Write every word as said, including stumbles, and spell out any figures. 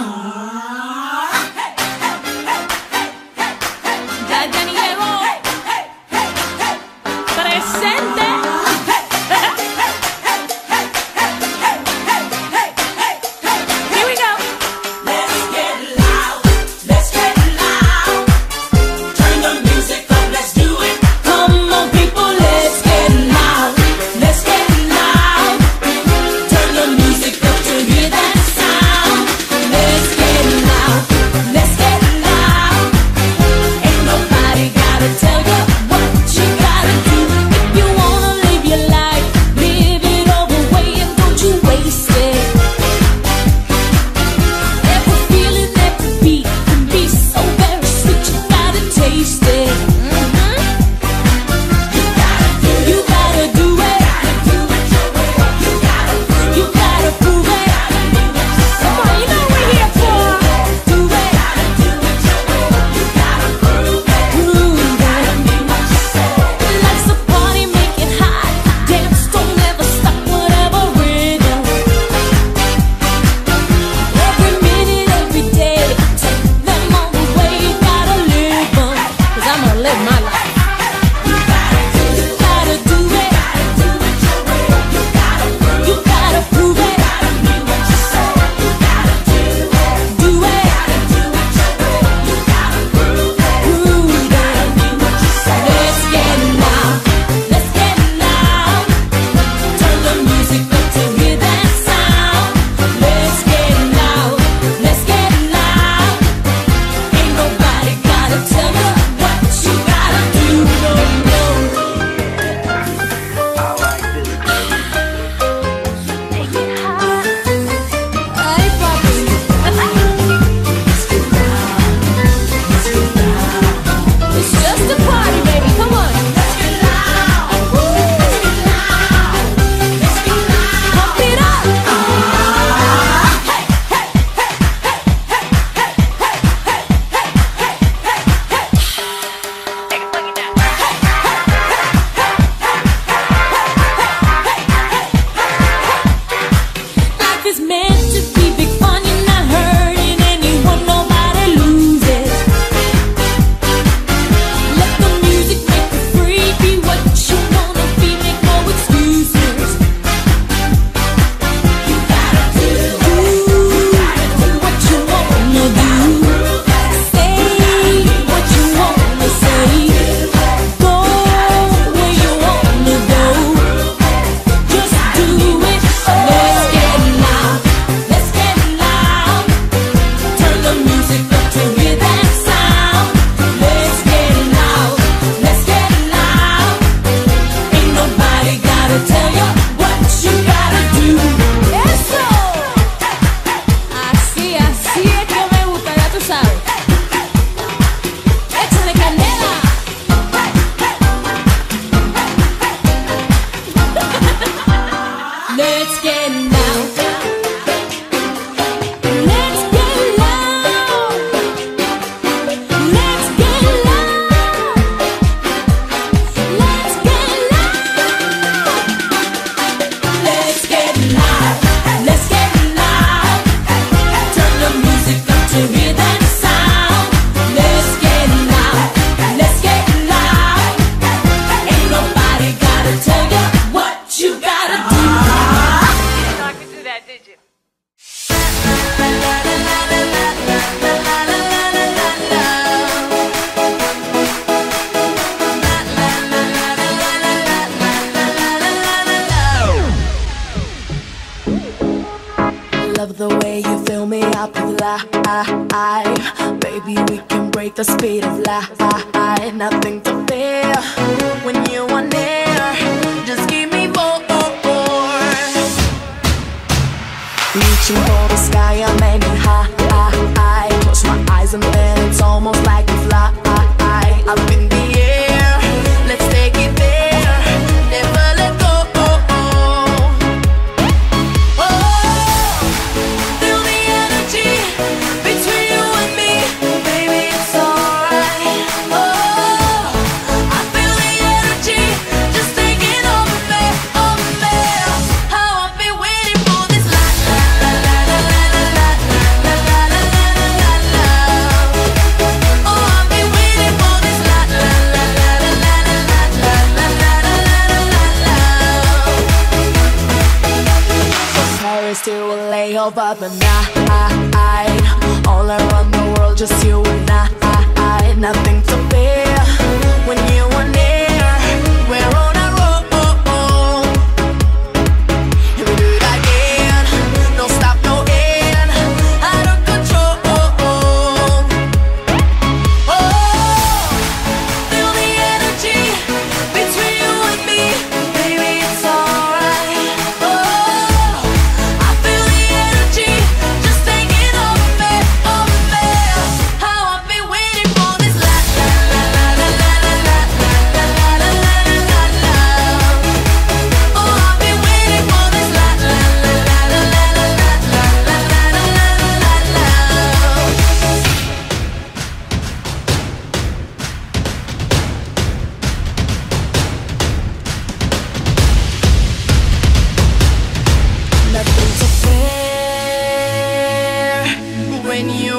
Love the way you fill me up with life. Baby, we can break the speed of light. Nothing to fear when you are near. Just give me more. Reaching for the sky, I'm aiming high. Close my eyes and then it's almost like a fly. Up in the air, let's take it there. Never let go. Oh, feel the energy between you and me, baby, it's alright. Oh, I feel the energy just taking over me, over me. How I've been waiting for this la la la la la la la la. over the night. All around the world, just you and I. Nothing to fear when you are near. We're on a roll, and we do it again. No stop, no end. Out of control. Oh, feel the energy between you and me. Baby, it's alright. Oh, I feel the energy just taking over me, over me. How I've been waiting for this la la la la la la la la la la la la la. Oh, I've been waiting for this la la la la la la la la la la la la la. Nothing to fear when you